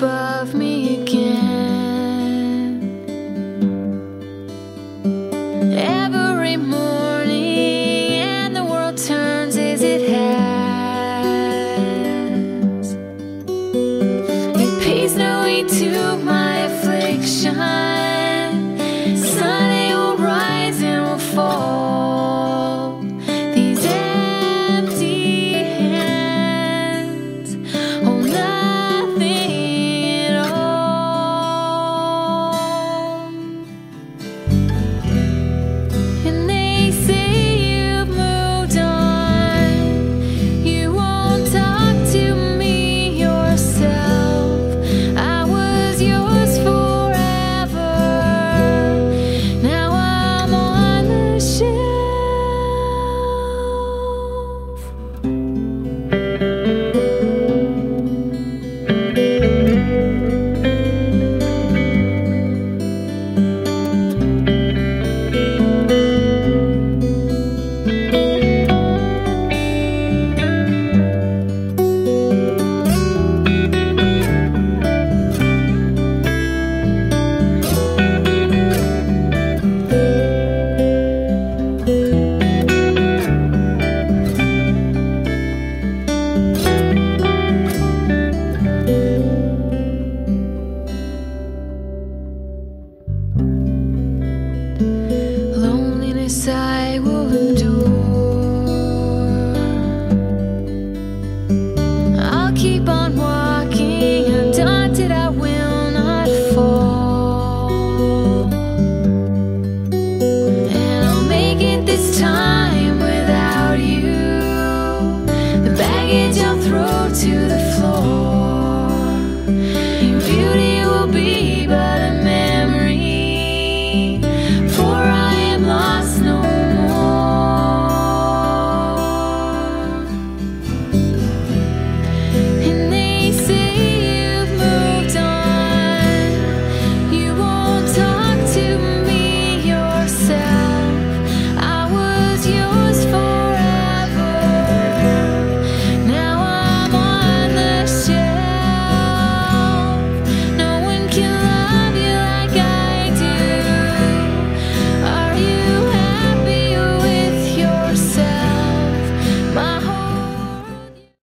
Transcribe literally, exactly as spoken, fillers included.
above me again. Every morning and the world turns as it has. It pays no heed to my affliction. Sun will rise and will fall. These empty hands hold nothing at all. And they say you've moved on. You won't talk to me yourself. I was yours forever. Now I'm on the shelf. Loneliness I will endure.